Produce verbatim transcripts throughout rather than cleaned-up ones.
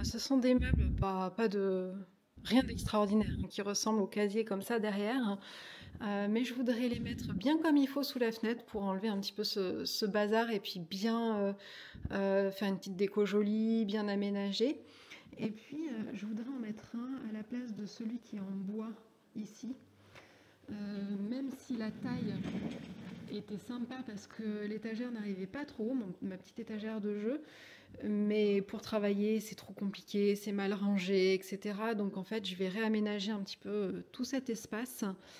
ce sont des meubles, pas, pas de rien d'extraordinaire, hein, qui ressemblent au casier comme ça derrière. Euh, mais je voudrais les mettre bien comme il faut sous la fenêtre pour enlever un petit peu ce, ce bazar et puis bien euh, euh, faire une petite déco jolie, bien aménagée. Et puis, euh, je voudrais en mettre un à la place de celui qui est en bois ici. Euh, même si la taille était sympa parce que l'étagère n'arrivait pas trop, mon- ma petite étagère de jeu, mais pour travailler c'est trop compliqué, c'est mal rangé, et cetera. Donc en fait je vais réaménager un petit peu euh, tout cet espace.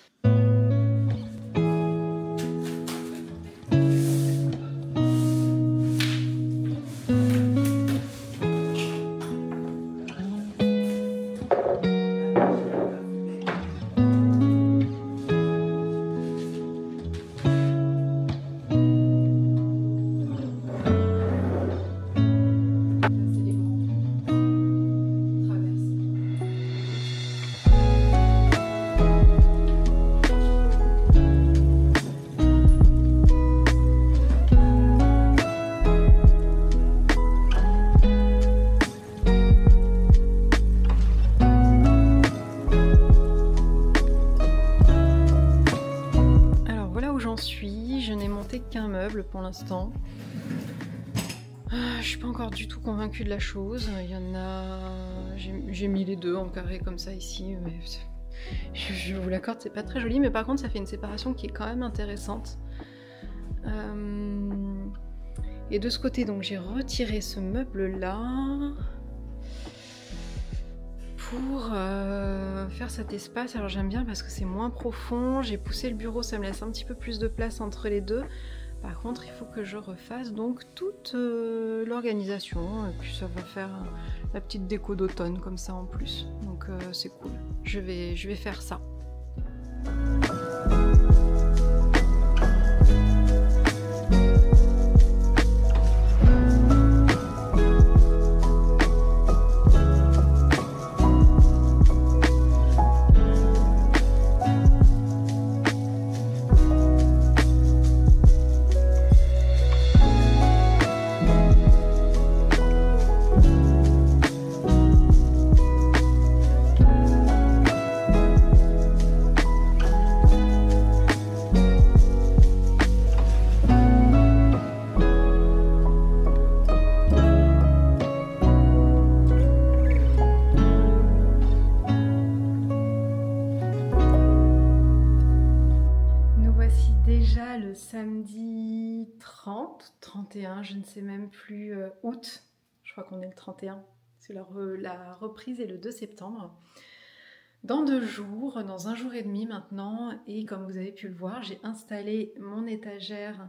Alors voilà où j'en suis, je n'ai monté qu'un meuble pour l'instant. Ah, je suis pas encore du tout convaincue de la chose. Il y en a, j'ai mis les deux en carré comme ça ici, mais je, je vous l'accorde, c'est pas très joli, mais par contre ça fait une séparation qui est quand même intéressante. Euh... Et de ce côté, donc j'ai retiré ce meuble là pour euh, faire cet espace. Alors j'aime bien parce que c'est moins profond, j'ai poussé le bureau, ça me laisse un petit peu plus de place entre les deux. Par contre, il faut que je refasse donc toute euh, l'organisation, et puis ça va faire euh, la petite déco d'automne comme ça en plus. Donc euh, c'est cool. Je vais, je vais faire ça. Déjà le samedi trente, trente et un, je ne sais même plus, euh, août, je crois qu'on est le trente et un, c'est la, re, la reprise est le deux septembre. Dans deux jours, dans un jour et demi maintenant, et comme vous avez pu le voir, j'ai installé mon étagère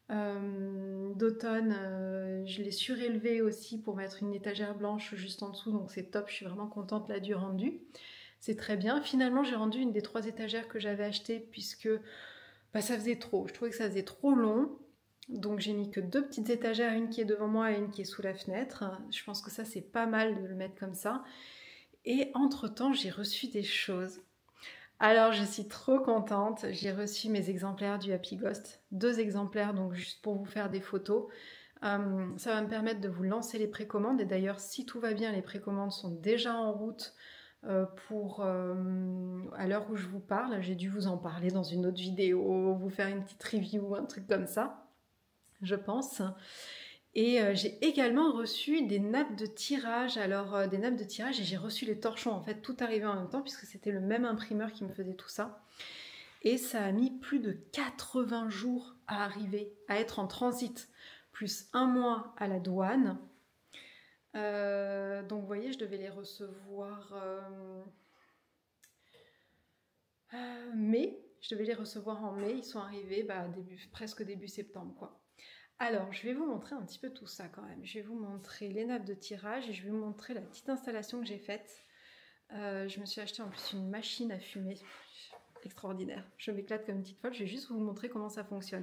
euh, d'automne, euh, je l'ai surélevée aussi pour mettre une étagère blanche juste en dessous, donc c'est top, je suis vraiment contente là du rendu. C'est très bien. Finalement, j'ai rendu une des trois étagères que j'avais achetées puisque bah, ça faisait trop. Je trouvais que ça faisait trop long. Donc j'ai mis que deux petites étagères, une qui est devant moi et une qui est sous la fenêtre. Je pense que ça c'est pas mal de le mettre comme ça. Et entre-temps, j'ai reçu des choses. Alors je suis trop contente. J'ai reçu mes exemplaires du Happy Ghost. Deux exemplaires, donc juste pour vous faire des photos. Euh, ça va me permettre de vous lancer les précommandes. Et d'ailleurs, si tout va bien, les précommandes sont déjà en route. Euh, pour euh, à l'heure où je vous parle, j'ai dû vous en parler dans une autre vidéo, vous faire une petite review, un truc comme ça, je pense. Et euh, j'ai également reçu des nappes de tirage, alors euh, des nappes de tirage, et j'ai reçu les torchons, en fait, tout arrivé en même temps, puisque c'était le même imprimeur qui me faisait tout ça. Et ça a mis plus de quatre-vingts jours à arriver, à être en transit, plus un mois à la douane. Euh, donc vous voyez, je devais les recevoir euh, euh, mai, je devais les recevoir en mai, ils sont arrivés bah, début, presque début septembre quoi. Alors je vais vous montrer un petit peu tout ça quand même, je vais vous montrer les nappes de tirage et je vais vous montrer la petite installation que j'ai faite. Euh, je me suis acheté en plus une machine à fumer, extraordinaire, je m'éclate comme une petite folle, je vais juste vous montrer comment ça fonctionne.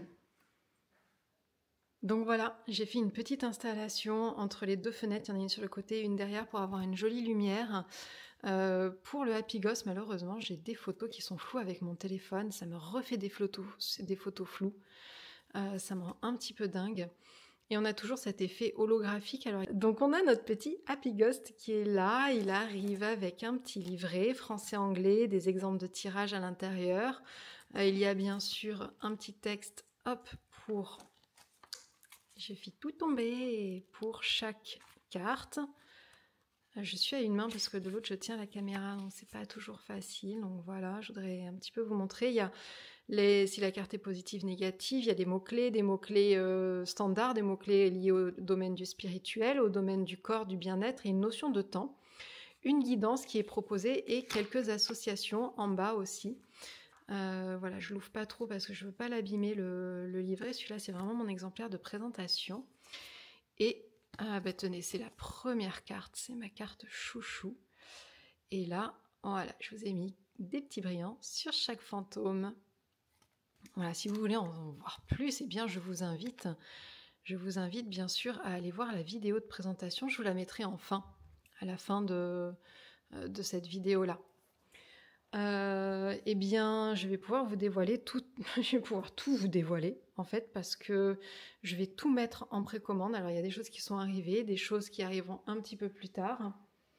Donc voilà, j'ai fait une petite installation entre les deux fenêtres, il y en a une sur le côté et une derrière pour avoir une jolie lumière. Euh, pour le Happy Ghost, malheureusement, j'ai des photos qui sont floues avec mon téléphone, ça me refait des photos, des photos floues, euh, ça me rend un petit peu dingue. Et on a toujours cet effet holographique. Alors, donc on a notre petit Happy Ghost qui est là. Il arrive avec un petit livret français-anglais, des exemples de tirage à l'intérieur. Euh, il y a bien sûr un petit texte, hop, pour... J'ai fait tout tomber pour chaque carte. Je suis à une main parce que de l'autre je tiens la caméra, donc c'est pas toujours facile. Donc voilà, je voudrais un petit peu vous montrer. Il y a les, si la carte est positive, négative, il y a des mots-clés, des mots-clés euh, standards, des mots-clés liés au domaine du spirituel, au domaine du corps, du bien-être et une notion de temps. Une guidance qui est proposée et quelques associations en bas aussi. Euh, voilà, je l'ouvre pas trop parce que je veux pas l'abîmer le, le livret. Celui-là, c'est vraiment mon exemplaire de présentation. Et ah bah tenez, c'est la première carte, c'est ma carte chouchou. Et là, voilà, je vous ai mis des petits brillants sur chaque fantôme. Voilà, si vous voulez en voir plus, eh bien je vous invite, je vous invite bien sûr à aller voir la vidéo de présentation. Je vous la mettrai en fin, à la fin de, de cette vidéo-là. Euh, eh bien, je vais pouvoir vous dévoiler tout, je vais pouvoir tout vous dévoiler en fait parce que je vais tout mettre en précommande. Alors il y a des choses qui sont arrivées, des choses qui arriveront un petit peu plus tard.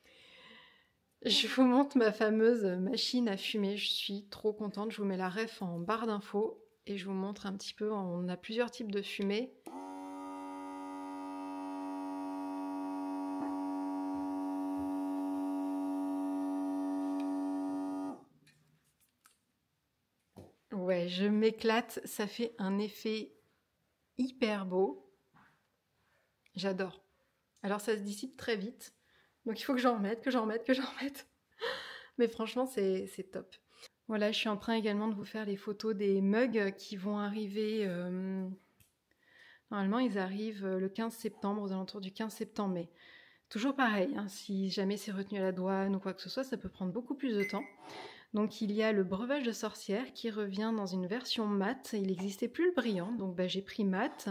Je vous montre ma fameuse machine à fumer. Je suis trop contente. Je vous mets la ref en barre d'infos et je vous montre un petit peu. On a plusieurs types de fumée. Ouais, je m'éclate, ça fait un effet hyper beau. J'adore. Alors ça se dissipe très vite, donc il faut que j'en remette, que j'en remette, que j'en remette. Mais franchement, c'est top. Voilà, je suis en train également de vous faire les photos des mugs qui vont arriver... Euh... Normalement, ils arrivent le quinze septembre, aux alentours du quinze septembre, mais toujours pareil, hein, si jamais c'est retenu à la douane ou quoi que ce soit, ça peut prendre beaucoup plus de temps. Donc il y a le breuvage de sorcière qui revient dans une version mat. Il n'existait plus le brillant, donc bah, j'ai pris mat.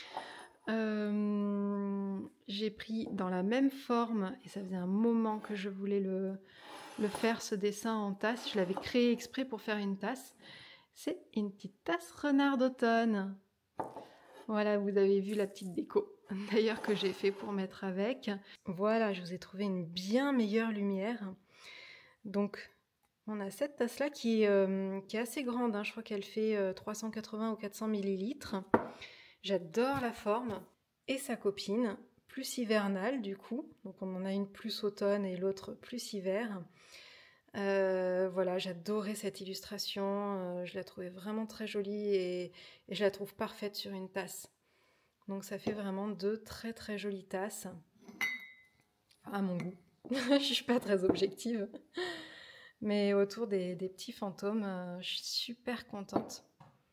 Euh, j'ai pris dans la même forme, et ça faisait un moment que je voulais le, le faire, ce dessin en tasse. Je l'avais créé exprès pour faire une tasse. C'est une petite tasse renard d'automne. Voilà, vous avez vu la petite déco, d'ailleurs, que j'ai fait pour mettre avec. Voilà, je vous ai trouvé une bien meilleure lumière. Donc... on a cette tasse-là qui, euh, qui est assez grande, hein. Je crois qu'elle fait euh, trois cent quatre-vingts ou quatre cents millilitres. J'adore la forme. Et sa copine, plus hivernale du coup. Donc on en a une plus automne et l'autre plus hiver. Euh, voilà, j'adorais cette illustration. Euh, je la trouvais vraiment très jolie et, et je la trouve parfaite sur une tasse. Donc ça fait vraiment deux très très jolies tasses. À mon goût. Je suis pas très objective. Mais autour des, des petits fantômes, euh, je suis super contente.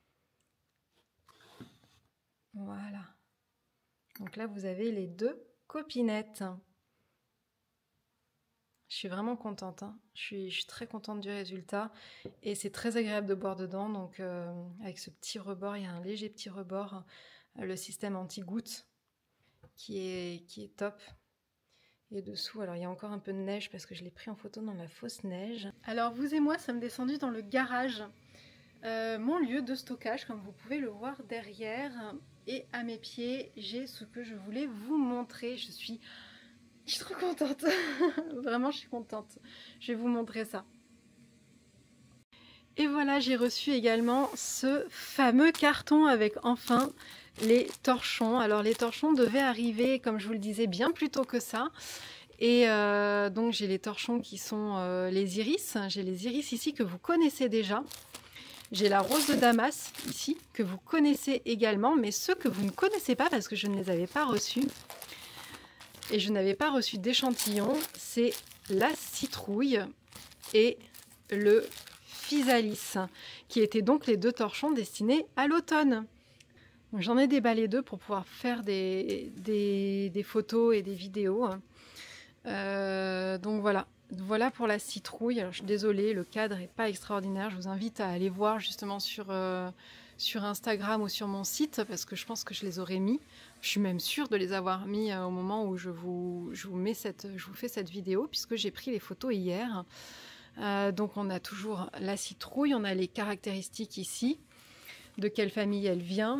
Voilà. Donc là, vous avez les deux copinettes. Je suis vraiment contente. Hein. Je, suis, je suis très contente du résultat. Et c'est très agréable de boire dedans. Donc euh, avec ce petit rebord, il y a un léger petit rebord. Euh, le système anti-goutte qui est, qui est top. Et dessous, alors il y a encore un peu de neige parce que je l'ai pris en photo dans la fausse neige. Alors vous et moi, ça me descendu dans le garage, euh, mon lieu de stockage, comme vous pouvez le voir derrière. Et à mes pieds, j'ai ce que je voulais vous montrer. Je suis, je suis trop contente. Vraiment, je suis contente. Je vais vous montrer ça. Et voilà, j'ai reçu également ce fameux carton avec enfin les torchons. Alors les torchons devaient arriver, comme je vous le disais, bien plus tôt que ça. Et euh, donc j'ai les torchons qui sont euh, les iris. J'ai les iris ici que vous connaissez déjà. J'ai la rose de Damas ici, que vous connaissez également, mais ceux que vous ne connaissez pas parce que je ne les avais pas reçus. Et je n'avais pas reçu d'échantillon, c'est la citrouille et le physalis, qui étaient donc les deux torchons destinés à l'automne. J'en ai déballé deux pour pouvoir faire des, des, des photos et des vidéos. Euh, donc voilà. Voilà pour la citrouille. Alors, je suis désolée, le cadre n'est pas extraordinaire. Je vous invite à aller voir justement sur, euh, sur Instagram ou sur mon site parce que je pense que je les aurais mis. Je suis même sûre de les avoir mis euh, au moment où je vous, je, vous mets cette, je vous fais cette vidéo puisque j'ai pris les photos hier. Euh, donc on a toujours la citrouille, on a les caractéristiques ici, de quelle famille elle vient,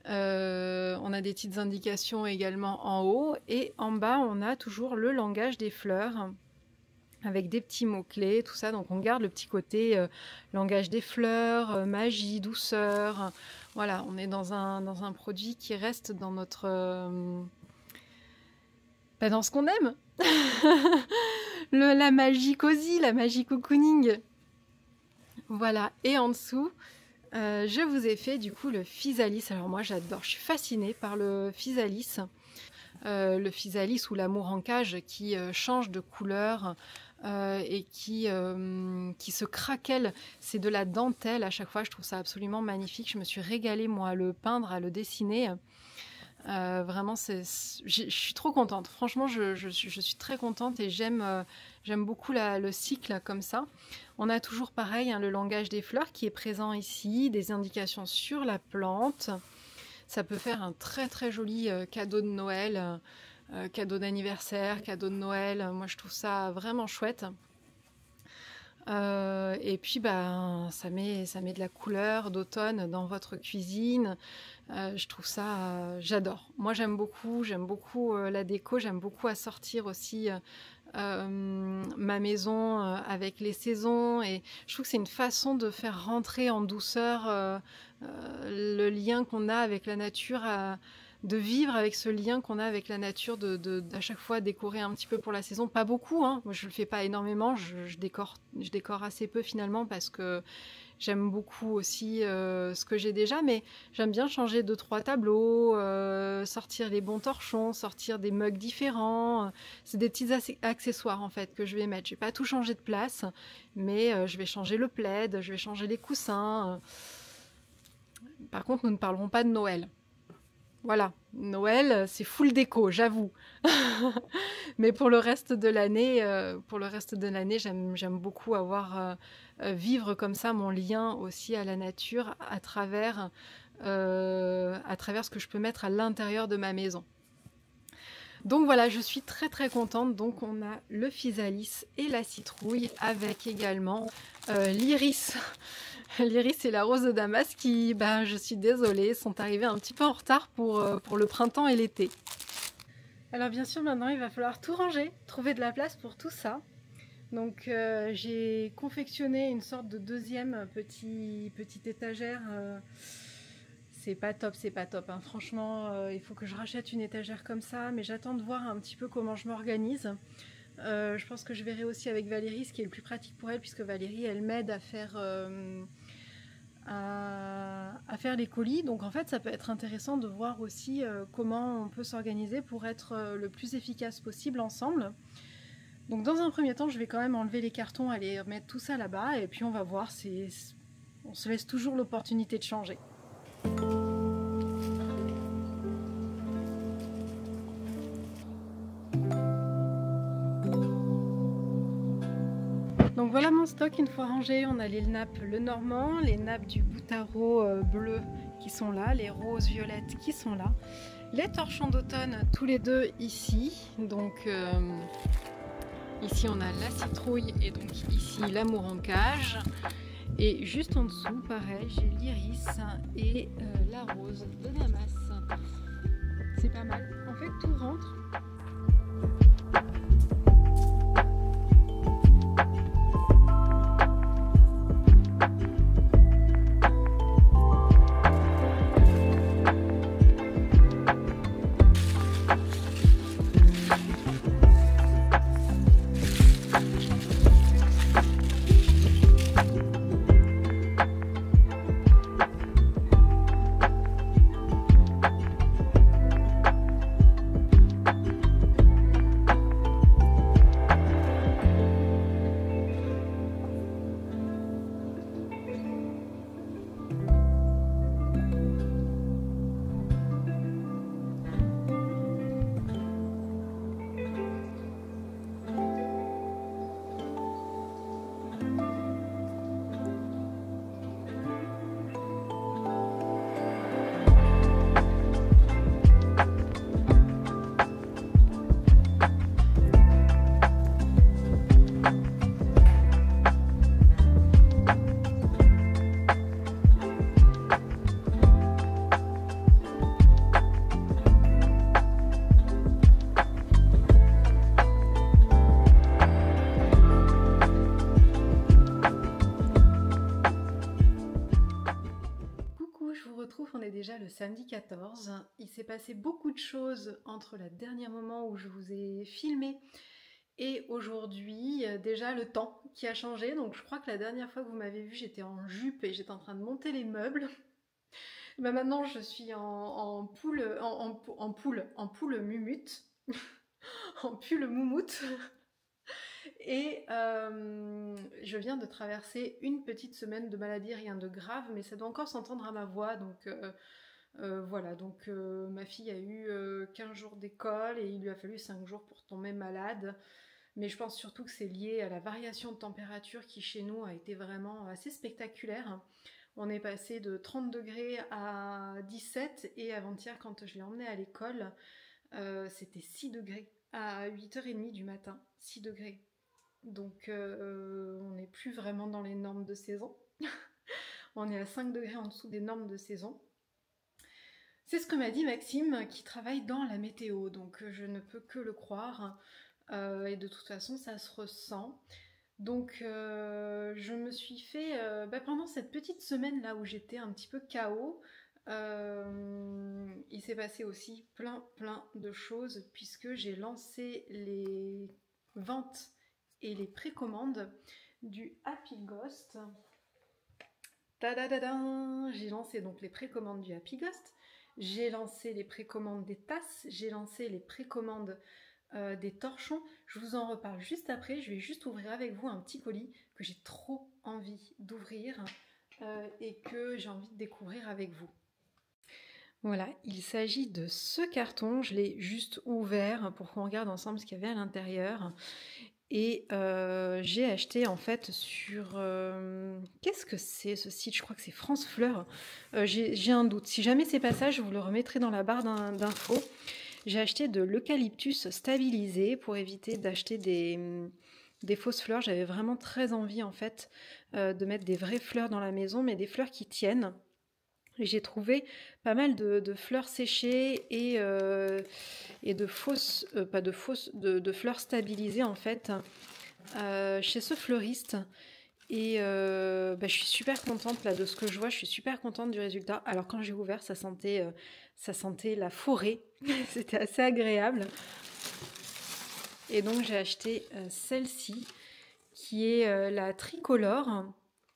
Euh, on a des petites indications également en haut. Et en bas, on a toujours le langage des fleurs avec des petits mots-clés, tout ça. Donc on garde le petit côté euh, langage des fleurs, euh, magie, douceur. Voilà, on est dans un, dans un produit qui reste dans notre... Euh, bah dans ce qu'on aime. le, la magie cosy, la magie cocooning. Voilà, et en dessous, euh, je vous ai fait du coup le physalis. Alors moi j'adore, je suis fascinée par le physalis. Euh, le physalis ou l'amour en cage qui euh, change de couleur euh, et qui, euh, qui se craquelle. C'est de la dentelle à chaque fois, je trouve ça absolument magnifique. Je me suis régalée moi à le peindre, à le dessiner. Euh, vraiment, c'est, je suis trop contente. Franchement, je, je, je suis très contente et j'aime euh, j'aime beaucoup la, le cycle comme ça. On a toujours pareil, hein, le langage des fleurs qui est présent ici, des indications sur la plante. Ça peut faire un très très joli euh, cadeau de Noël, euh, cadeau d'anniversaire, cadeau de Noël. Moi, je trouve ça vraiment chouette. Euh, et puis, ben, ça met, ça met de la couleur d'automne dans votre cuisine. Euh, je trouve ça, euh, j'adore. Moi, j'aime beaucoup, j'aime beaucoup euh, la déco. J'aime beaucoup assortir aussi euh, ma maison euh, avec les saisons. Et je trouve que c'est une façon de faire rentrer en douceur euh, euh, le lien qu'on a avec la nature. À, de vivre avec ce lien qu'on a avec la nature, de, de, d'à chaque fois décorer un petit peu pour la saison. Pas beaucoup, hein. Moi je le fais pas énormément, je, je, décore, je décore assez peu finalement parce que j'aime beaucoup aussi euh, ce que j'ai déjà, mais j'aime bien changer deux, trois tableaux, euh, sortir les bons torchons, sortir des mugs différents. C'est des petits accessoires en fait que je vais mettre. Je vais pas tout changer de place, mais euh, je vais changer le plaid, je vais changer les coussins. Par contre, nous ne parlerons pas de Noël. Voilà, Noël, c'est full déco, j'avoue. Mais pour le reste de l'année, euh, pour le reste de l'année, j'aime, j'aime beaucoup avoir euh, euh, vivre comme ça mon lien aussi à la nature à travers, euh, à travers ce que je peux mettre à l'intérieur de ma maison. Donc voilà, je suis très très contente. Donc on a le physalis et la citrouille avec également euh, l'iris. L'iris et la rose de Damas qui, ben, je suis désolée, sont arrivés un petit peu en retard pour, euh, pour le printemps et l'été. Alors bien sûr, maintenant il va falloir tout ranger, trouver de la place pour tout ça. Donc euh, j'ai confectionné une sorte de deuxième petit, petite étagère. Euh, c'est pas top, c'est pas top. Hein. Franchement, euh, il faut que je rachète une étagère comme ça, mais j'attends de voir un petit peu comment je m'organise. Euh, je pense que je verrai aussi avec Valérie ce qui est le plus pratique pour elle, puisque Valérie elle m'aide à faire euh, à, à faire les colis. Donc en fait ça peut être intéressant de voir aussi euh, comment on peut s'organiser pour être euh, le plus efficace possible ensemble. Donc dans un premier temps je vais quand même enlever les cartons, aller mettre tout ça là-bas et puis on va voir, c'est, on se laisse toujours l'opportunité de changer. Donc voilà mon stock une fois rangé. On a les nappes le normand, les nappes du Boutaro euh, bleu qui sont là, les roses violettes qui sont là, les torchons d'automne tous les deux ici. Donc euh, ici on a la citrouille et donc ici l'amour en cage. Et juste en dessous, pareil, j'ai l'iris et euh, la rose de Damas. C'est pas mal. En fait, tout rentre. retrouve, on est déjà le samedi quatorze. Il s'est passé beaucoup de choses entre le dernier moment où je vous ai filmé et aujourd'hui. Déjà le temps qui a changé, donc je crois que la dernière fois que vous m'avez vu, j'étais en jupe et j'étais en train de monter les meubles. Ben maintenant je suis en, en poule, en, en, en poule, en poule mumute, en pull moumoute. Et euh, je viens de traverser une petite semaine de maladie, rien de grave, mais ça doit encore s'entendre à ma voix. Donc euh, euh, voilà, donc euh, ma fille a eu euh, quinze jours d'école et il lui a fallu cinq jours pour tomber malade. Mais je pense surtout que c'est lié à la variation de température qui chez nous a été vraiment assez spectaculaire. On est passé de trente degrés à dix-sept et avant-hier quand je l'ai emmené à l'école, euh, c'était six degrés à huit heures trente du matin, six degrés. Donc euh, on n'est plus vraiment dans les normes de saison. On est à cinq degrés en dessous des normes de saison. C'est ce que m'a dit Maxime qui travaille dans la météo, donc je ne peux que le croire. Euh, et de toute façon ça se ressent. Donc euh, je me suis fait, euh, bah, pendant cette petite semaine là où j'étais un petit peu K O, euh, il s'est passé aussi plein plein de choses puisque j'ai lancé les ventes et les précommandes du Happy Ghost. Tadadadin, j'ai lancé donc les précommandes du Happy Ghost, j'ai lancé les précommandes des tasses, j'ai lancé les précommandes euh, des torchons. Je vous en reparle juste après. Je vais juste ouvrir avec vous un petit colis que j'ai trop envie d'ouvrir euh, et que j'ai envie de découvrir avec vous. Voilà, il s'agit de ce carton. Je l'ai juste ouvert pour qu'on regarde ensemble ce qu'il y avait à l'intérieur. Et euh, j'ai acheté en fait sur... Euh, qu'est-ce que c'est ce site? Je crois que c'est France Fleur. Euh, j'ai un doute. Si jamais c'est pas ça, je vous le remettrai dans la barre d'infos. J'ai acheté de l'eucalyptus stabilisé pour éviter d'acheter des, des fausses fleurs. J'avais vraiment très envie en fait euh, de mettre des vraies fleurs dans la maison, mais des fleurs qui tiennent. J'ai trouvé pas mal de, de fleurs séchées et, euh, et de fausses, euh, pas de fausses, de, de fleurs stabilisées en fait euh, chez ce fleuriste. Et euh, bah, je suis super contente là de ce que je vois, je suis super contente du résultat. Alors quand j'ai ouvert, ça sentait, euh, ça sentait la forêt, c'était assez agréable. Et donc j'ai acheté euh, celle-ci, qui est euh, la tricolore.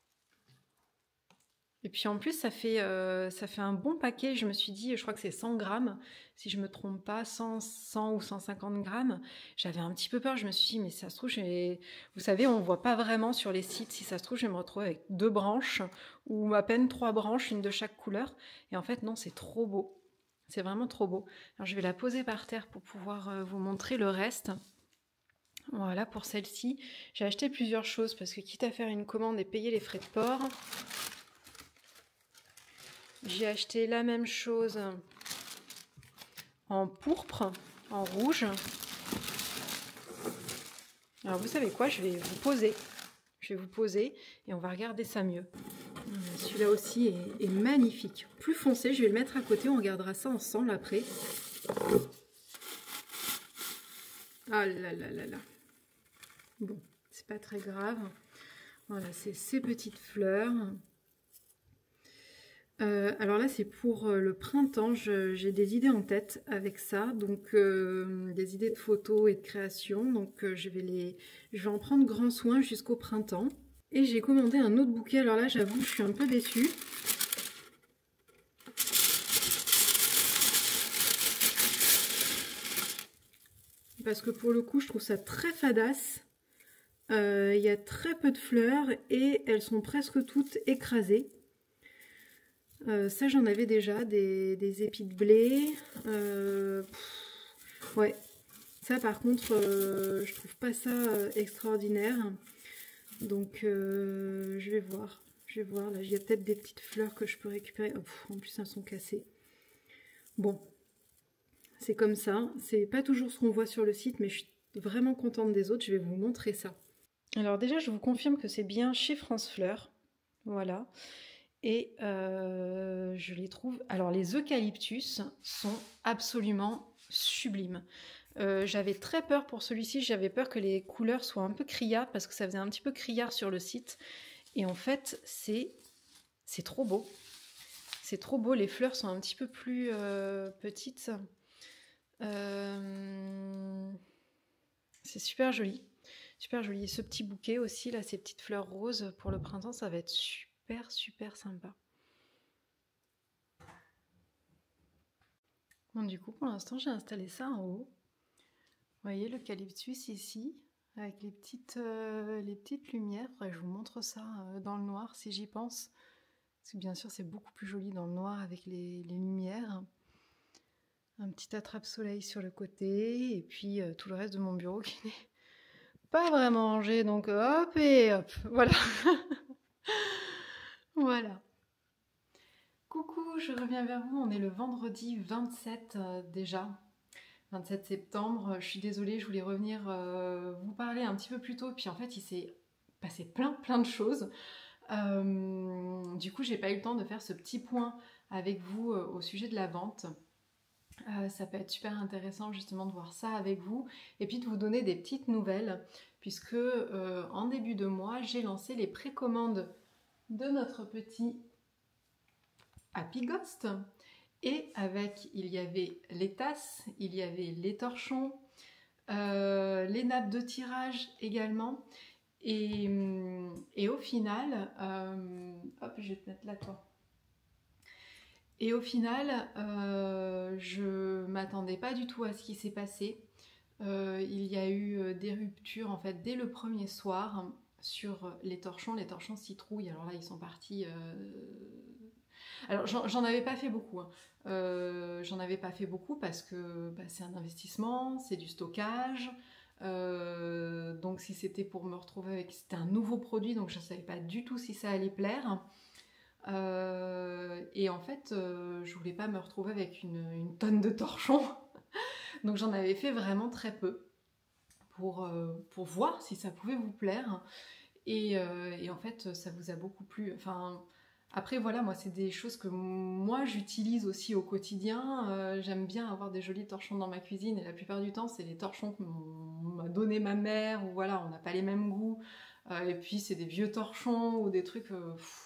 Et puis en plus, ça fait, euh, ça fait un bon paquet. Je me suis dit, je crois que c'est cent grammes, si je me trompe pas, cent, cent ou cent cinquante grammes. J'avais un petit peu peur. Je me suis dit, mais ça se trouve, vous savez, on voit pas vraiment sur les sites. Si ça se trouve, je vais me retrouver avec deux branches ou à peine trois branches, une de chaque couleur. Et en fait, non, c'est trop beau. C'est vraiment trop beau. Alors, je vais la poser par terre pour pouvoir euh, vous montrer le reste. Voilà, pour celle-ci, j'ai acheté plusieurs choses parce que quitte à faire une commande et payer les frais de port, j'ai acheté la même chose en pourpre, en rouge. Alors vous savez quoi, je vais vous poser. Je vais vous poser et on va regarder ça mieux. Celui-là aussi est, est magnifique. Plus foncé, je vais le mettre à côté, on regardera ça ensemble après. Ah là là là là. Bon, c'est pas très grave. Voilà, c'est ces petites fleurs. Euh, alors là, c'est pour euh, le printemps. J'ai des idées en tête avec ça. Donc, euh, des idées de photos et de création. Donc, euh, je vais les, je vais en prendre grand soin jusqu'au printemps. Et j'ai commandé un autre bouquet. Alors là, j'avoue, je suis un peu déçue. Parce que pour le coup, je trouve ça très fadasse. Euh, il y a très peu de fleurs et elles sont presque toutes écrasées. Euh, ça, j'en avais déjà, des, des épis de blé. Euh, pff, ouais, ça par contre, euh, je trouve pas ça euh, extraordinaire. Donc, euh, je vais voir. Je vais voir, là, il y a peut-être des petites fleurs que je peux récupérer. Oh, pff, en plus, elles sont cassées. Bon, c'est comme ça. C'est pas toujours ce qu'on voit sur le site, mais je suis vraiment contente des autres. Je vais vous montrer ça. Alors déjà, je vous confirme que c'est bien chez France Fleur. Voilà. Et euh, je les trouve... Alors, les eucalyptus sont absolument sublimes. Euh, j'avais très peur pour celui-ci. J'avais peur que les couleurs soient un peu criardes parce que ça faisait un petit peu criard sur le site. Et en fait, c'est c'est trop beau. C'est trop beau, les fleurs sont un petit peu plus euh, petites. Euh, c'est super joli. Super joli. Et ce petit bouquet aussi, là, ces petites fleurs roses pour le printemps, ça va être super, super sympa. Bon, du coup, pour l'instant, j'ai installé ça en haut. Vous voyez l'eucalyptus ici, avec les petites, euh, les petites lumières. Faudrait que je vous montre ça euh, dans le noir, si j'y pense. Parce que bien sûr, c'est beaucoup plus joli dans le noir avec les, les lumières. Un petit attrape-soleil sur le côté, et puis euh, tout le reste de mon bureau qui n'est pas vraiment rangé. Donc hop et hop, voilà. Voilà. Coucou, je reviens vers vous. On est le vendredi vingt-sept euh, déjà. vingt-sept septembre. Je suis désolée, je voulais revenir euh, vous parler un petit peu plus tôt. Puis en fait, il s'est passé plein plein de choses. Euh, du coup, j'ai pas eu le temps de faire ce petit point avec vous euh, au sujet de la vente. Euh, ça peut être super intéressant justement de voir ça avec vous et puis de vous donner des petites nouvelles puisque euh, en début de mois, j'ai lancé les précommandes de notre petit Happy Ghost. Et avec, il y avait les tasses, il y avait les torchons, euh, les nappes de tirage également. Et, et au final, euh, hop, je vais te mettre là toi. Et au final, euh, je m'attendais pas du tout à ce qui s'est passé. Euh, il y a eu des ruptures en fait dès le premier soir sur les torchons, les torchons citrouilles. Alors là, ils sont partis. Euh... Alors j'en avais pas fait beaucoup. Hein. Euh, j'en avais pas fait beaucoup parce que bah, c'est un investissement, c'est du stockage. Euh, donc si c'était pour me retrouver avec, c'était un nouveau produit, donc je savais pas du tout si ça allait plaire. Euh, et en fait, euh, je voulais pas me retrouver avec une, une tonne de torchons. Donc j'en avais fait vraiment très peu pour, euh, pour voir si ça pouvait vous plaire. Et, euh, et en fait, ça vous a beaucoup plu. Enfin, après, voilà, moi, c'est des choses que moi, j'utilise aussi au quotidien. Euh, j'aime bien avoir des jolis torchons dans ma cuisine. Et la plupart du temps, c'est les torchons que m'a donné ma mère. Ou voilà, on n'a pas les mêmes goûts. Euh, et puis, c'est des vieux torchons ou des trucs... Euh, pff,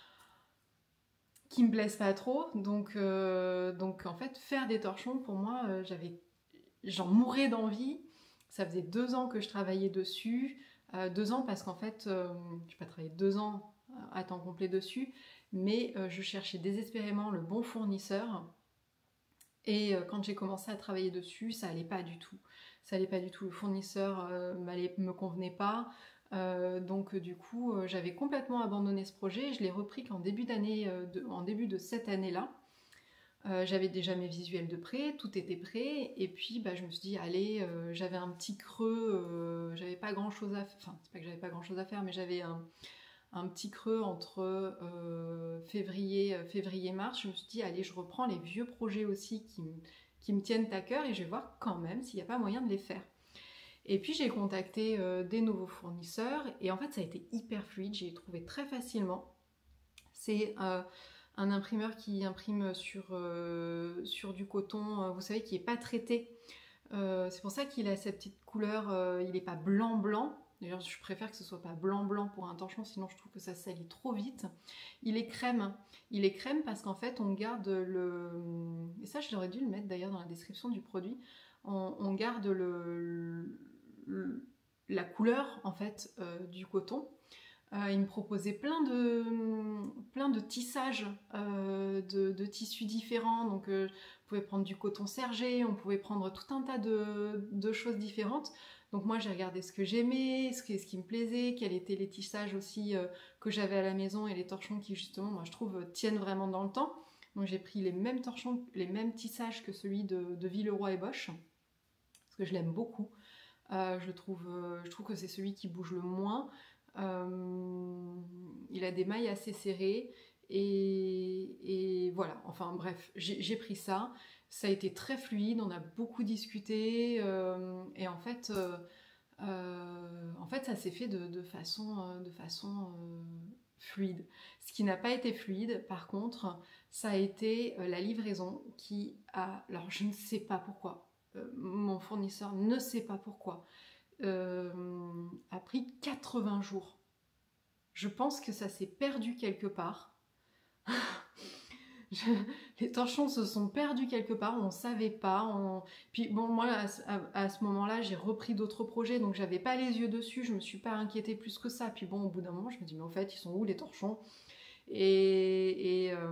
qui me plaisent pas trop, donc, euh, donc en fait faire des torchons pour moi euh, j'avais j'en mourais d'envie. Ça faisait deux ans que je travaillais dessus, euh, deux ans parce qu'en fait euh, je n'ai pas travaillé deux ans à temps complet dessus, mais euh, je cherchais désespérément le bon fournisseur et euh, quand j'ai commencé à travailler dessus ça allait pas du tout, ça allait pas du tout, le fournisseur euh, me convenait pas. Euh, donc du coup euh, j'avais complètement abandonné ce projet, je l'ai repris qu'en début d'année, euh, de, en début de cette année-là. Euh, j'avais déjà mes visuels de prêt, tout était prêt, et puis bah, je me suis dit allez, euh, j'avais un petit creux, euh, j'avais pas grand chose à faire, enfin c'est pas que j'avais pas grand chose à faire, mais j'avais un, un petit creux entre euh, février, euh, février-mars, je me suis dit allez je reprends les vieux projets aussi qui, qui me tiennent à cœur et je vais voir quand même s'il n'y a pas moyen de les faire. Et puis j'ai contacté euh, des nouveaux fournisseurs et en fait ça a été hyper fluide, j'ai trouvé très facilement. C'est euh, un imprimeur qui imprime sur, euh, sur du coton, euh, vous savez, qui n'est pas traité. Euh, c'est pour ça qu'il a cette petite couleur, euh, il n'est pas blanc-blanc. D'ailleurs je préfère que ce soit pas blanc-blanc pour un torchon, sinon je trouve que ça salit trop vite. Il est crème, il est crème parce qu'en fait on garde le... Et ça je l'aurais dû le mettre d'ailleurs dans la description du produit. On, on garde le... le la couleur en fait euh, du coton. Euh, il me proposait plein de, plein de tissages euh, de, de tissus différents. Donc, euh, on pouvait prendre du coton sergé, on pouvait prendre tout un tas de, de choses différentes. Donc, moi, j'ai regardé ce que j'aimais, ce, ce qui me plaisait, quels étaient les tissages aussi euh, que j'avais à la maison et les torchons qui, justement, moi, je trouve, tiennent vraiment dans le temps. Donc, j'ai pris les mêmes torchons, les mêmes tissages que celui de, de Villeroy et Boch, parce que je l'aime beaucoup. Euh, je, trouve, euh, je trouve que c'est celui qui bouge le moins. Euh, il a des mailles assez serrées et, et voilà, enfin bref, j'ai pris ça, ça a été très fluide, on a beaucoup discuté euh, et en fait, euh, euh, en fait ça s'est fait de, de façon, de façon euh, fluide. Ce qui n'a pas été fluide par contre, ça a été euh, la livraison qui a, alors je ne sais pas pourquoi, euh, mon fournisseur ne sait pas pourquoi, Euh, a pris quatre-vingts jours. Je pense que ça s'est perdu quelque part. Je... Les torchons se sont perdus quelque part, on ne savait pas. On... Puis bon, moi, à, à, à ce moment-là, j'ai repris d'autres projets, donc j'avais pas les yeux dessus, je me suis pas inquiétée plus que ça. Puis bon, au bout d'un moment, je me dis, mais en fait, ils sont où les torchons? Et... et euh...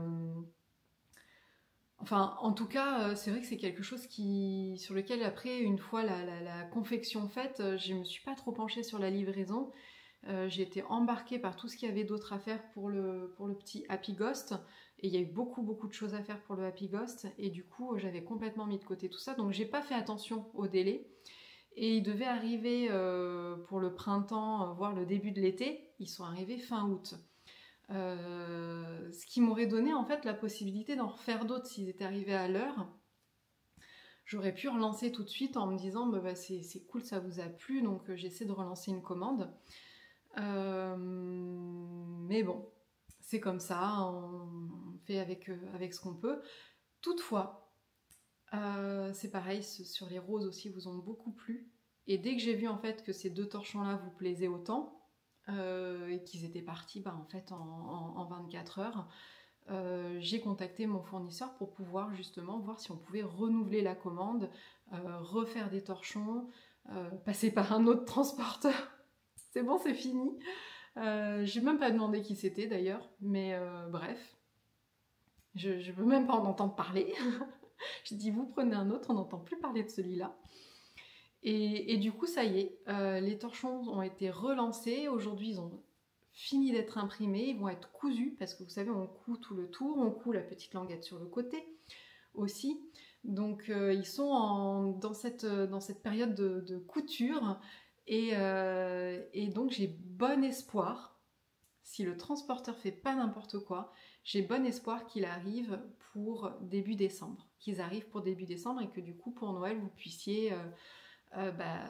Enfin, en tout cas, c'est vrai que c'est quelque chose qui, sur lequel, après, une fois la, la, la confection faite, je me suis pas trop penchée sur la livraison. Euh, j'ai été embarquée par tout ce qu'il y avait d'autre à faire pour le, pour le petit Happy Ghost. Et il y a eu beaucoup, beaucoup de choses à faire pour le Happy Ghost. Et du coup, j'avais complètement mis de côté tout ça. Donc, j'ai pas fait attention au délai. Et ils devaient arriver euh, pour le printemps, voire le début de l'été. Ils sont arrivés fin août. Euh, ce qui m'aurait donné en fait la possibilité d'en refaire d'autres s'ils étaient arrivés à l'heure. J'aurais pu relancer tout de suite en me disant bah, bah, c'est, c'est cool, ça vous a plu, donc euh, j'essaie de relancer une commande. Euh, mais bon, c'est comme ça, on fait avec, euh, avec ce qu'on peut. Toutefois, euh, c'est pareil, sur les roses aussi vous ont beaucoup plu. Et dès que j'ai vu en fait que ces deux torchons-là vous plaisaient autant, Euh, et qu'ils étaient partis bah, en fait en, en, en vingt-quatre heures, euh, j'ai contacté mon fournisseur pour pouvoir justement voir si on pouvait renouveler la commande, euh, refaire des torchons, euh, passer par un autre transporteur. C'est bon, c'est fini. Euh, j'ai même pas demandé qui c'était d'ailleurs, mais euh, bref, je, je veux même pas en entendre parler. Je dis vous prenez un autre, on n'entend plus parler de celui-là. Et, et du coup, ça y est, euh, les torchons ont été relancés. Aujourd'hui, ils ont fini d'être imprimés. Ils vont être cousus parce que vous savez, on coud tout le tour, on coud la petite languette sur le côté aussi. Donc, euh, ils sont en, dans, cette, dans cette période de, de couture. Et, euh, et donc, j'ai bon espoir, si le transporteur fait pas n'importe quoi, j'ai bon espoir qu'il arrive pour début décembre. Qu'ils arrivent pour début décembre et que du coup, pour Noël, vous puissiez... Euh, Euh, bah,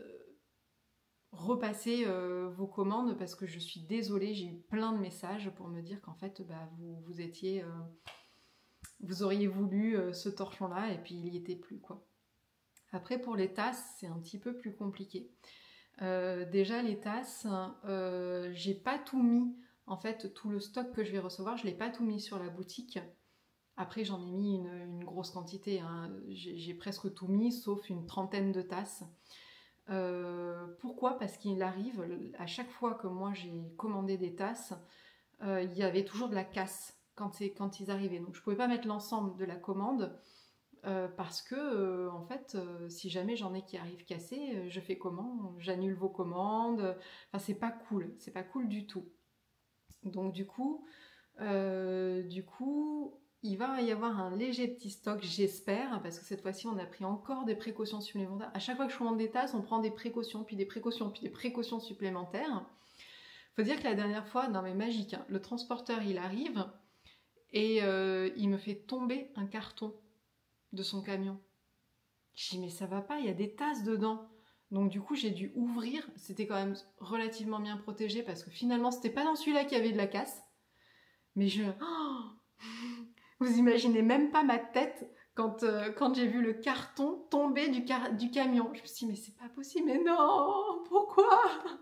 repasser euh, vos commandes parce que je suis désolée, j'ai eu plein de messages pour me dire qu'en fait bah, vous, vous étiez euh, vous auriez voulu euh, ce torchon là et puis il n'y était plus quoi. Après pour les tasses c'est un petit peu plus compliqué. Euh, déjà les tasses euh, j'ai pas tout mis en fait, tout le stock que je vais recevoir je l'ai pas tout mis sur la boutique. Après j'en ai mis une, une grosse quantité hein. j'ai, j'ai presque tout mis sauf une trentaine de tasses. Euh, pourquoi? Parce qu'il arrive, à chaque fois que moi j'ai commandé des tasses, euh, il y avait toujours de la casse quand, c'est, quand ils arrivaient. Donc je ne pouvais pas mettre l'ensemble de la commande euh, parce que, euh, en fait, euh, si jamais j'en ai qui arrivent cassés, euh, je fais comment? J'annule vos commandes. Enfin, c'est pas cool, c'est pas cool du tout. Donc du coup, euh, du coup, il va y avoir un léger petit stock, j'espère, parce que cette fois-ci, on a pris encore des précautions supplémentaires. À chaque fois que je commande des tasses, on prend des précautions, puis des précautions, puis des précautions supplémentaires. Faut dire que la dernière fois, non mais magique, hein, le transporteur, il arrive et euh, il me fait tomber un carton de son camion. Je dis, mais ça va pas, il y a des tasses dedans. Donc du coup, j'ai dû ouvrir. C'était quand même relativement bien protégé parce que finalement, c'était pas dans celui-là qu'il y avait de la casse. Mais je... Oh, vous imaginez même pas ma tête quand, euh, quand j'ai vu le carton tomber du, car du camion. Je me suis dit, mais c'est pas possible, mais non, pourquoi?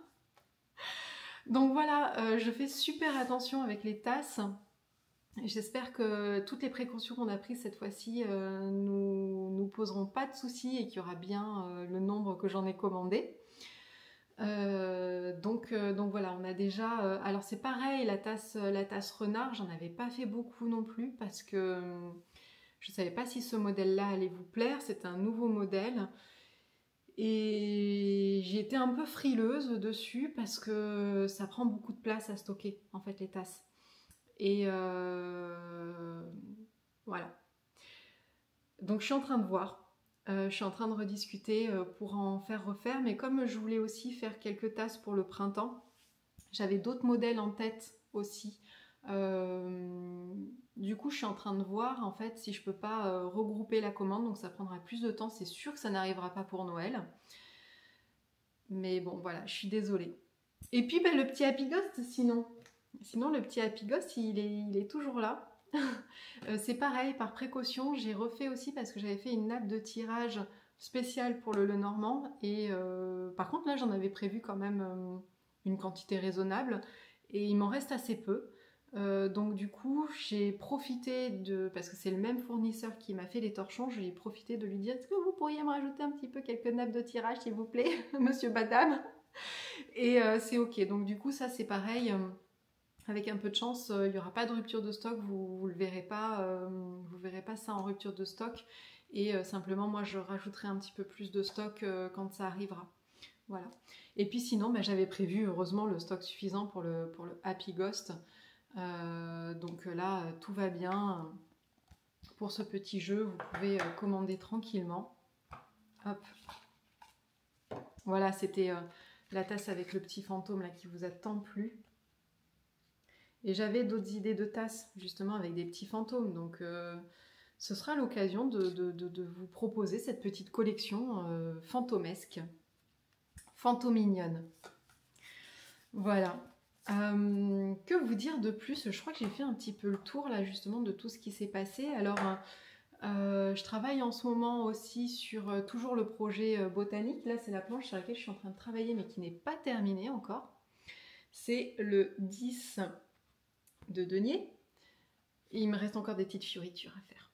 Donc voilà, euh, je fais super attention avec les tasses. J'espère que toutes les précautions qu'on a prises cette fois-ci euh, nous, nous poseront pas de soucis et qu'il y aura bien euh, le nombre que j'en ai commandé. Euh, donc, euh, donc voilà, on a déjà... Euh, alors c'est pareil, la tasse, la tasse renard, j'en avais pas fait beaucoup non plus parce que euh, je savais pas si ce modèle-là allait vous plaire. C'est un nouveau modèle. Et j'ai été un peu frileuse dessus parce que ça prend beaucoup de place à stocker, en fait, les tasses. Et euh, voilà. Donc je suis en train de voir. Euh, je suis en train de rediscuter euh, pour en faire refaire, mais comme je voulais aussi faire quelques tasses pour le printemps, j'avais d'autres modèles en tête aussi. Euh, du coup, je suis en train de voir en fait si je peux pas euh, regrouper la commande, donc ça prendra plus de temps. C'est sûr que ça n'arrivera pas pour Noël, mais bon, voilà, je suis désolée. Et puis ben, le petit Happy Ghost, sinon, sinon le petit Happy Ghost, il est, il est toujours là. euh, c'est pareil, par précaution, j'ai refait aussi parce que j'avais fait une nappe de tirage spéciale pour le Lenormand. Et euh, par contre, là, j'en avais prévu quand même euh, une quantité raisonnable. Et il m'en reste assez peu. Euh, donc du coup, j'ai profité de... Parce que c'est le même fournisseur qui m'a fait les torchons, j'ai profité de lui dire: est-ce que vous pourriez me rajouter un petit peu quelques nappes de tirage, s'il vous plaît, monsieur madame? Et euh, c'est ok. Donc du coup, ça c'est pareil. euh, Avec un peu de chance, euh, il n'y aura pas de rupture de stock, vous ne le verrez pas, euh, vous verrez pas ça en rupture de stock. Et euh, simplement, moi, je rajouterai un petit peu plus de stock euh, quand ça arrivera. Voilà. Et puis sinon, bah, j'avais prévu, heureusement, le stock suffisant pour le, pour le Happy Ghost. Euh, donc là, tout va bien. Pour ce petit jeu, vous pouvez euh, commander tranquillement. Hop. Voilà, c'était euh, la tasse avec le petit fantôme là qui vous a tant plu. Et j'avais d'autres idées de tasses, justement, avec des petits fantômes. Donc, euh, ce sera l'occasion de, de, de, de vous proposer cette petite collection euh, fantomesque, fantomignonne. Voilà. Euh, que vous dire de plus? Je crois que j'ai fait un petit peu le tour, là, justement, de tout ce qui s'est passé. Alors, euh, je travaille en ce moment aussi sur euh, toujours le projet euh, botanique. Là, c'est la planche sur laquelle je suis en train de travailler, mais qui n'est pas terminée encore. C'est le dix de denier. Et il me reste encore des petites fioritures à faire.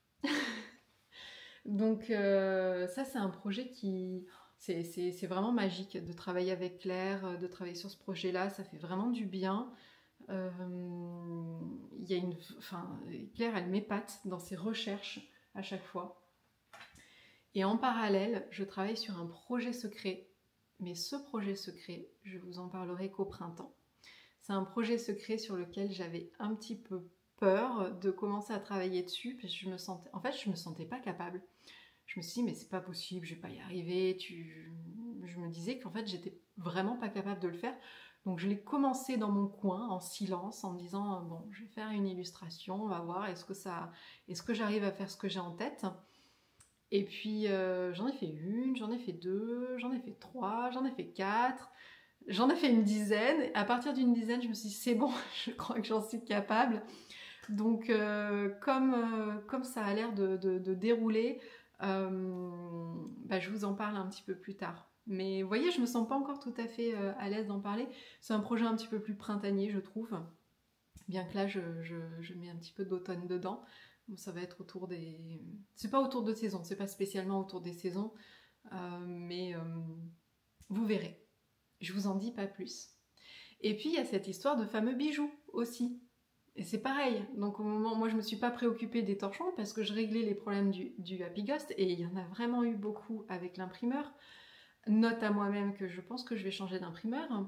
Donc euh, ça, c'est un projet qui... C'est vraiment magique de travailler avec Claire, de travailler sur ce projet-là. Ça fait vraiment du bien. Euh, il y a une... Enfin, Claire, elle m'épate dans ses recherches à chaque fois. Et en parallèle, je travaille sur un projet secret. Mais ce projet secret, je vous en parlerai qu'au printemps. C'est un projet secret sur lequel j'avais un petit peu peur de commencer à travailler dessus parce que je me sentais, en fait, je me sentais pas capable. Je me suis dit, mais c'est pas possible, je vais pas y arriver. Tu... Je me disais qu'en fait, j'étais vraiment pas capable de le faire. Donc, je l'ai commencé dans mon coin, en silence, en me disant, bon, je vais faire une illustration, on va voir, est-ce que ça, est-ce que j'arrive à faire ce que j'ai en tête? Et puis, euh, j'en ai fait une, j'en ai fait deux, j'en ai fait trois, j'en ai fait quatre. J'en ai fait une dizaine. À partir d'une dizaine, je me suis dit, c'est bon, je crois que j'en suis capable. Donc, euh, comme, euh, comme ça a l'air de, de, de dérouler, euh, bah, je vous en parle un petit peu plus tard. Mais vous voyez, je me sens pas encore tout à fait euh, à l'aise d'en parler. C'est un projet un petit peu plus printanier, je trouve. Bien que là, je, je, je mets un petit peu d'automne dedans. Donc, ça va être autour des... C'est pas autour de saison, c'est pas spécialement autour des saisons. Euh, mais euh, vous verrez. Je vous en dis pas plus. Et puis, il y a cette histoire de fameux bijoux aussi. Et c'est pareil. Donc, au moment, moi, je me suis pas préoccupée des torchons parce que je réglais les problèmes du, du Happy Ghost. Et il y en a vraiment eu beaucoup avec l'imprimeur. Note à moi-même que je pense que je vais changer d'imprimeur.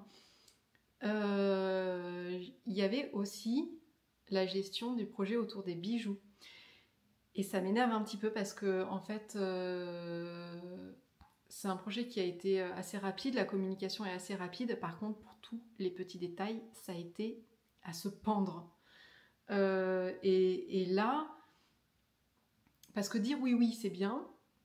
Euh, il y avait aussi la gestion du projet autour des bijoux. Et ça m'énerve un petit peu parce que, en fait, euh, c'est un projet qui a été assez rapide, la communication est assez rapide. Par contre, pour tous les petits détails, ça a été à se pendre. Euh, et, et là, parce que dire oui, oui, c'est bien,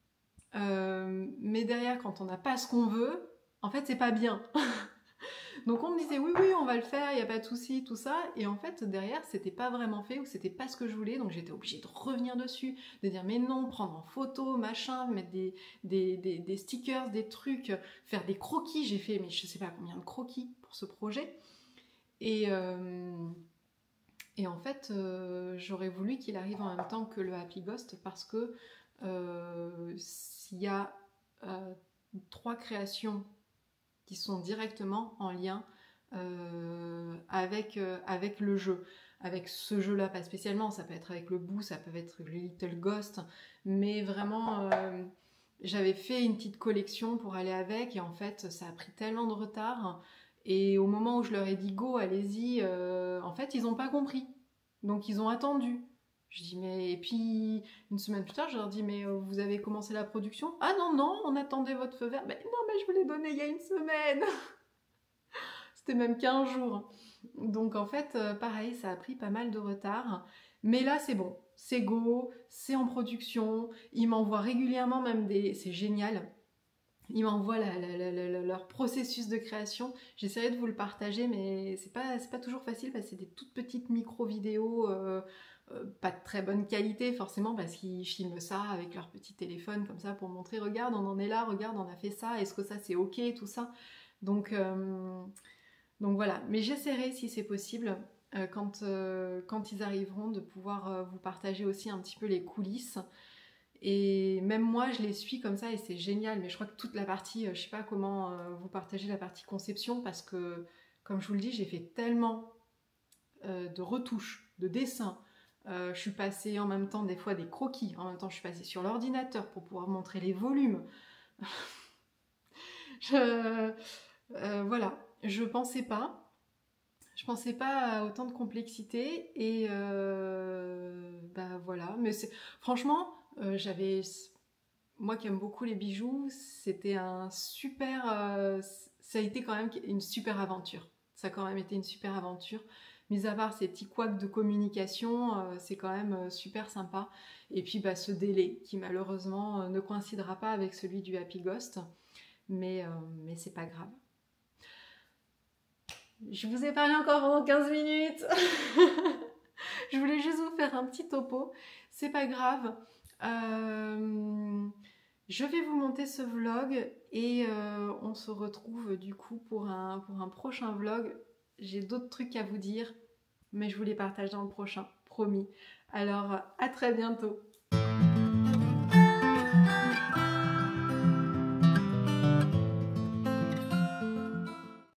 euh, mais derrière, quand on n'a pas ce qu'on veut, en fait, c'est pas bien. Donc on me disait oui, oui, on va le faire, il n'y a pas de souci, tout ça. Et en fait, derrière, c'était pas vraiment fait ou c'était pas ce que je voulais. Donc j'étais obligée de revenir dessus, de dire mais non, prendre en photo, machin, mettre des, des, des, des stickers, des trucs, faire des croquis. J'ai fait, mais je sais pas combien de croquis pour ce projet. Et, euh, et en fait, euh, j'aurais voulu qu'il arrive en même temps que le Happy Ghost parce que euh, s'il y a euh, trois créations qui sont directement en lien euh, avec, euh, avec le jeu. Avec ce jeu-là, pas spécialement, ça peut être avec le bout, ça peut être le Little Ghost, mais vraiment, euh, j'avais fait une petite collection pour aller avec, et en fait, ça a pris tellement de retard, et au moment où je leur ai dit go, allez-y, euh, en fait, ils n'ont pas compris. Donc, ils ont attendu. Je dis, mais... Et puis, une semaine plus tard, je leur dis, mais euh, vous avez commencé la production? Ah non, non, on attendait votre feu vert. Mais non, mais je vous l'ai donné il y a une semaine. C'était même quinze jours. Donc en fait, euh, pareil, ça a pris pas mal de retard. Mais là, c'est bon. C'est go, c'est en production. Ils m'envoient régulièrement même des... C'est génial. Ils m'envoient la, la, la, la, leur processus de création. J'essaierai de vous le partager, mais c'est pas, c'est pas toujours facile parce que c'est des toutes petites micro-vidéos, euh, euh, pas de très bonne qualité forcément parce qu'ils filment ça avec leur petit téléphone comme ça pour montrer, regarde, on en est là, regarde, on a fait ça, est-ce que ça c'est ok, tout ça. Donc, euh, donc voilà, mais j'essaierai si c'est possible euh, quand, euh, quand ils arriveront, de pouvoir euh, vous partager aussi un petit peu les coulisses. Et même moi, je les suis comme ça et c'est génial. Mais je crois que toute la partie, euh, je sais pas comment euh, vous partagez la partie conception parce que, comme je vous le dis, j'ai fait tellement euh, de retouches, de dessins. Euh, je suis passée en même temps des fois des croquis. En même temps, je suis passée sur l'ordinateur pour pouvoir montrer les volumes. je, euh, voilà, je pensais pas. Je pensais pas à autant de complexité et euh, bah voilà. Mais c'est franchement, euh, j'avais moi qui aime beaucoup les bijoux, c'était un super. Euh, ça a été quand même une super aventure. Ça a quand même été une super aventure. Mis à part ces petits couacs de communication, euh, c'est quand même euh, super sympa. Et puis bah, ce délai qui malheureusement euh, ne coïncidera pas avec celui du Happy Ghost, mais, euh, mais c'est pas grave. Je vous ai parlé encore pendant quinze minutes. Je voulais juste vous faire un petit topo. C'est pas grave. Euh, je vais vous monter ce vlog et euh, on se retrouve du coup pour un, pour un prochain vlog. J'ai d'autres trucs à vous dire, mais je vous les partage dans le prochain, promis. Alors, à très bientôt.